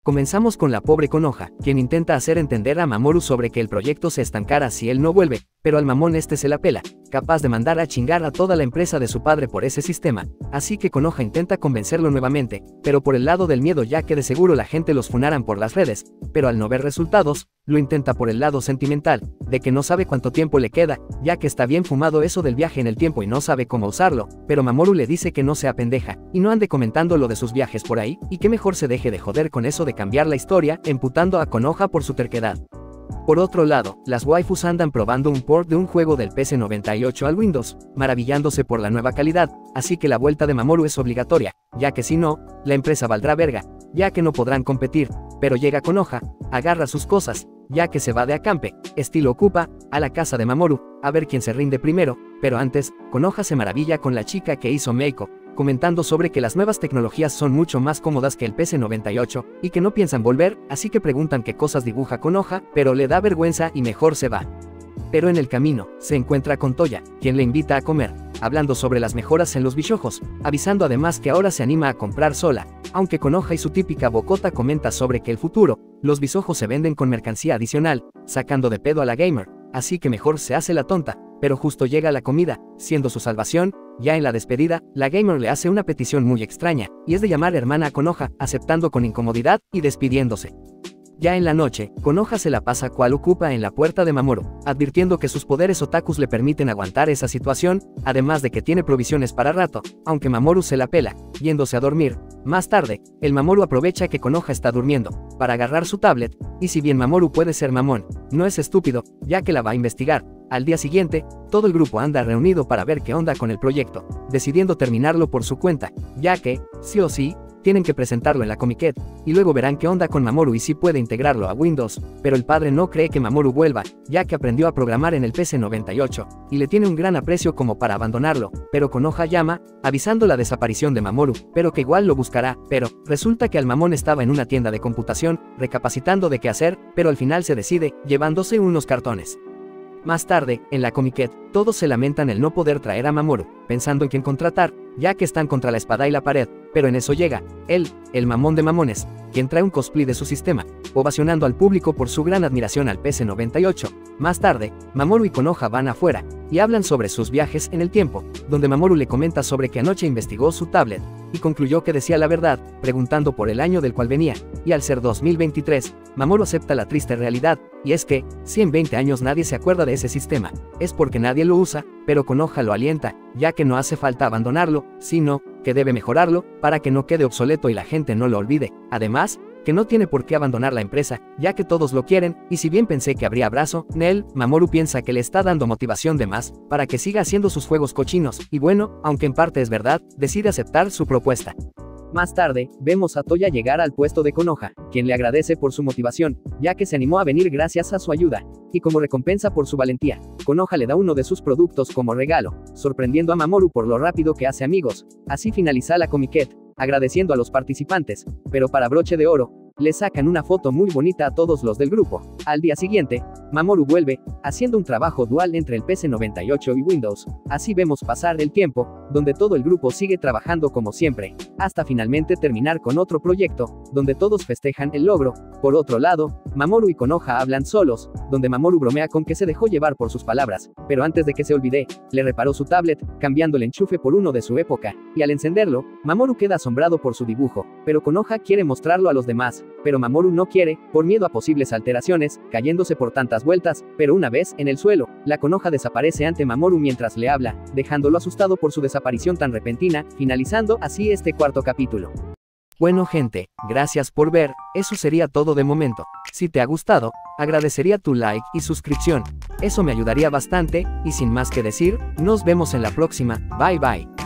Comenzamos con la pobre Konoha, quien intenta hacer entender a Mamoru sobre que el proyecto se estancará si él no vuelve, pero al mamón este se la pela, capaz de mandar a chingar a toda la empresa de su padre por ese sistema, así que Konoha intenta convencerlo nuevamente, pero por el lado del miedo ya que de seguro la gente los funaran por las redes, pero al no ver resultados, lo intenta por el lado sentimental, de que no sabe cuánto tiempo le queda, ya que está bien fumado eso del viaje en el tiempo y no sabe cómo usarlo, pero Mamoru le dice que no sea pendeja, y no ande comentando lo de sus viajes por ahí, y que mejor se deje de joder con eso de cambiar la historia, emputando a Konoha por su terquedad. Por otro lado, las waifus andan probando un port de un juego del PC98 al Windows, maravillándose por la nueva calidad, así que la vuelta de Mamoru es obligatoria, ya que si no, la empresa valdrá verga, ya que no podrán competir, pero llega Konoha, agarra sus cosas, ya que se va de acampe, estilo ocupa, a la casa de Mamoru, a ver quién se rinde primero, pero antes, Konoha se maravilla con la chica que hizo Meiko, comentando sobre que las nuevas tecnologías son mucho más cómodas que el PC98, y que no piensan volver, así que preguntan qué cosas dibuja Konoha, pero le da vergüenza y mejor se va. Pero en el camino, se encuentra con Toya, quien le invita a comer, hablando sobre las mejoras en los bichojos, avisando además que ahora se anima a comprar sola, aunque Konoha y su típica bocota comenta sobre que el futuro, los bisojos se venden con mercancía adicional, sacando de pedo a la gamer, así que mejor se hace la tonta, pero justo llega la comida, siendo su salvación. Ya en la despedida, la gamer le hace una petición muy extraña, y es de llamar hermana a Konoha, aceptando con incomodidad y despidiéndose. Ya en la noche, Konoha se la pasa cual ocupa en la puerta de Mamoru, advirtiendo que sus poderes otakus le permiten aguantar esa situación, además de que tiene provisiones para rato, aunque Mamoru se la pela, yéndose a dormir. Más tarde, el Mamoru aprovecha que Konoha está durmiendo, para agarrar su tablet, y si bien Mamoru puede ser mamón, no es estúpido, ya que la va a investigar. Al día siguiente, todo el grupo anda reunido para ver qué onda con el proyecto, decidiendo terminarlo por su cuenta, ya que, sí o sí, tienen que presentarlo en la Comiket, y luego verán qué onda con Mamoru y si puede integrarlo a Windows, pero el padre no cree que Mamoru vuelva, ya que aprendió a programar en el PC98, y le tiene un gran aprecio como para abandonarlo, pero Konoha llama, avisando la desaparición de Mamoru, pero que igual lo buscará, pero, resulta que el mamón estaba en una tienda de computación, recapacitando de qué hacer, pero al final se decide, llevándose unos cartones. Más tarde, en la Comiket, todos se lamentan el no poder traer a Mamoru, pensando en quién contratar, ya que están contra la espada y la pared, pero en eso llega, él, el mamón de mamones, quien trae un cosplay de su sistema, ovacionando al público por su gran admiración al PC98. Más tarde, Mamoru y Konoha van afuera, y hablan sobre sus viajes en el tiempo, donde Mamoru le comenta sobre que anoche investigó su tablet, y concluyó que decía la verdad, preguntando por el año del cual venía, y al ser 2023, Mamoru acepta la triste realidad, y es que, si en 20 años nadie se acuerda de ese sistema, es porque nadie lo usa, pero Konoha lo alienta, ya que no hace falta abandonarlo, sino, que debe mejorarlo, para que no quede obsoleto y la gente no lo olvide. Además, que no tiene por qué abandonar la empresa, ya que todos lo quieren, y si bien pensé que habría abrazo, Nel, Mamoru piensa que le está dando motivación de más, para que siga haciendo sus juegos cochinos, y bueno, aunque en parte es verdad, decide aceptar su propuesta. Más tarde, vemos a Toya llegar al puesto de Konoha, quien le agradece por su motivación, ya que se animó a venir gracias a su ayuda, y como recompensa por su valentía, Konoha le da uno de sus productos como regalo, sorprendiendo a Mamoru por lo rápido que hace amigos. Así finaliza la Comiket, agradeciendo a los participantes, pero para broche de oro, le sacan una foto muy bonita a todos los del grupo. Al día siguiente, Mamoru vuelve, haciendo un trabajo dual entre el PC98 y Windows. Así vemos pasar el tiempo, donde todo el grupo sigue trabajando como siempre, hasta finalmente terminar con otro proyecto, donde todos festejan el logro. Por otro lado, Mamoru y Konoha hablan solos, donde Mamoru bromea con que se dejó llevar por sus palabras, pero antes de que se olvide, le reparó su tablet, cambiando el enchufe por uno de su época, y al encenderlo, Mamoru queda asombrado por su dibujo, pero Konoha quiere mostrarlo a los demás, pero Mamoru no quiere, por miedo a posibles alteraciones, cayéndose por tantas vueltas, pero una vez, en el suelo, la Konoha desaparece ante Mamoru mientras le habla, dejándolo asustado por su desaparición tan repentina, finalizando así este cuarto capítulo. Bueno gente, gracias por ver, eso sería todo de momento. Si te ha gustado, agradecería tu like y suscripción, eso me ayudaría bastante, y sin más que decir, nos vemos en la próxima, bye bye.